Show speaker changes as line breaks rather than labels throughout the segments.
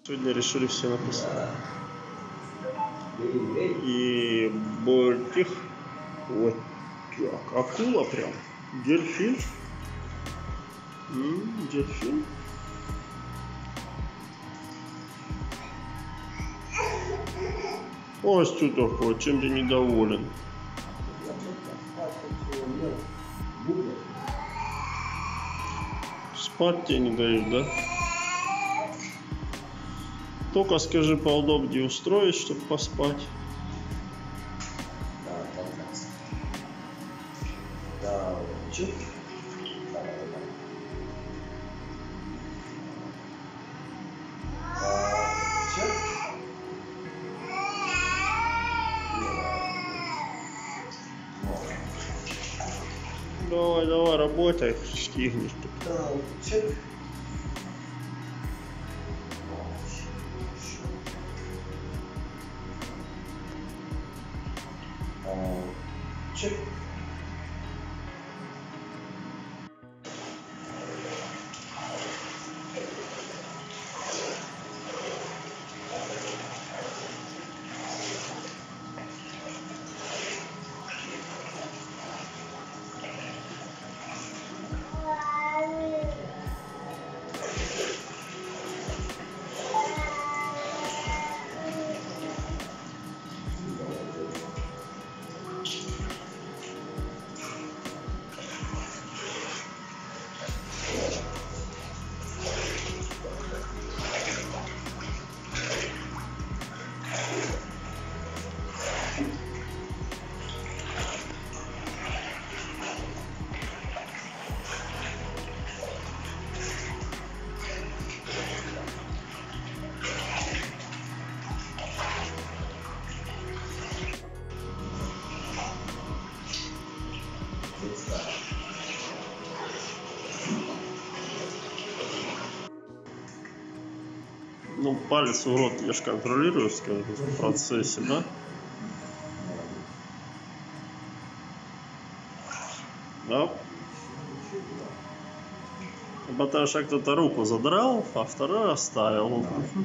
Сегодня решили все написать. И Больтих. Вот так. Акула прям. Дельфин. Дельфин. Ой, что такое? Чем ты недоволен? Спать тебе не дают, да? Только скажи поудобнее устроить, чтобы поспать.
Да, прекрасно. Да, чуть.
Давай, давай, работай, стигнешь.
Да, чек. Чек.
Ну, палец в рот я же контролирую, скажем, в процессе, да? Да. Потому что кто-то руку задрал, а второй оставил.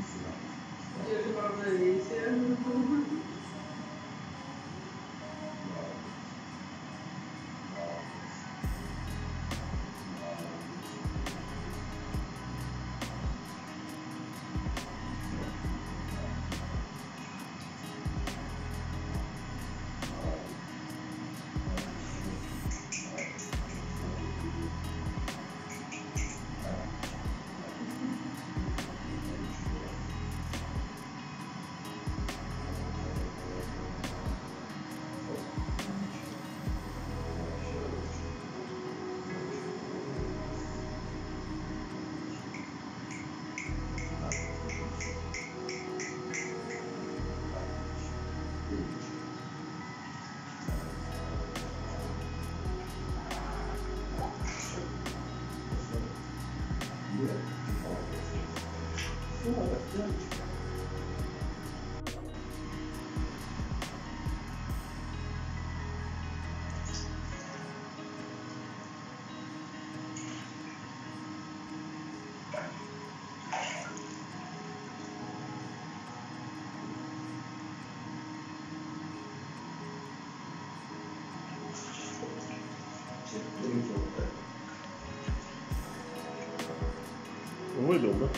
Выдал, да?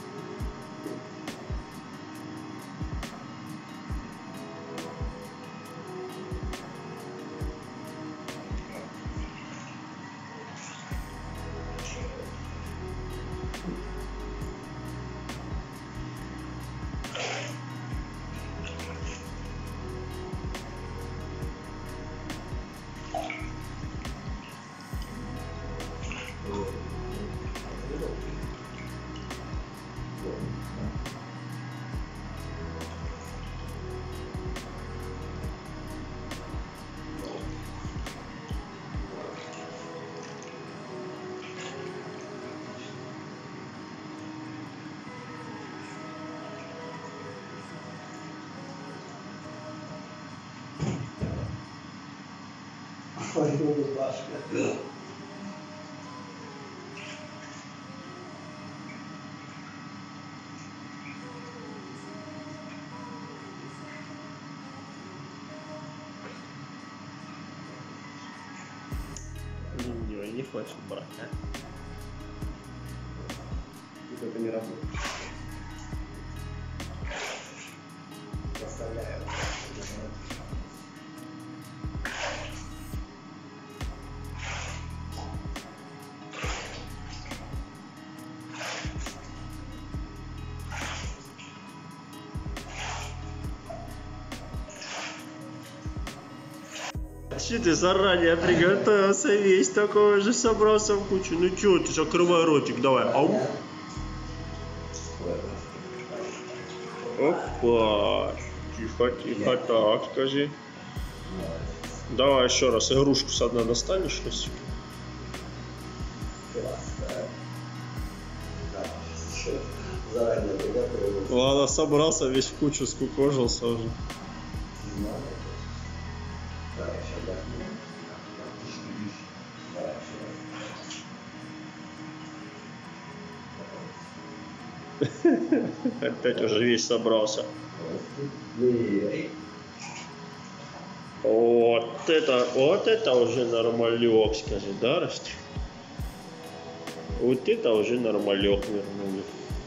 Foi baixo.
хочешь брать, а?
Тут это не работает. Заставляю.
Че ты заранее приготовился весь такой же, собрался в кучу? Ну чё ты, закрывай ротик, давай. Ау. Опа. Тихо, тихо, так, скажи. Давай еще раз, игрушку с одной достанешь, Ростик?
Заранее приготовился.
Ладно, собрался, весь в кучу скукожился уже.
Давай, сейчас отдохни. Давай, еще раз.
Опять уже весь собрался.
Эй.
Вот это уже нормалек, скажи, да, Ростик? Вот это уже нормалек вернули.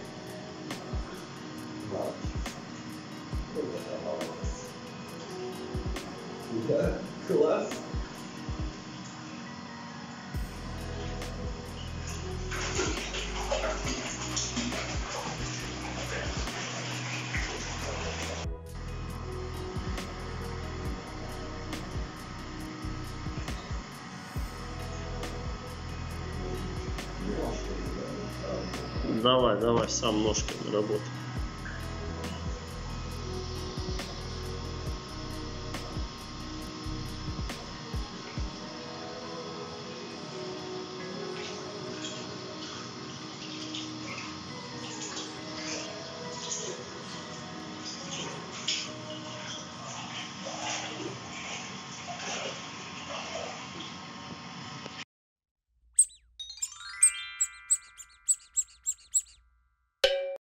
Да, класс.
Давай, давай, сам ножками работай.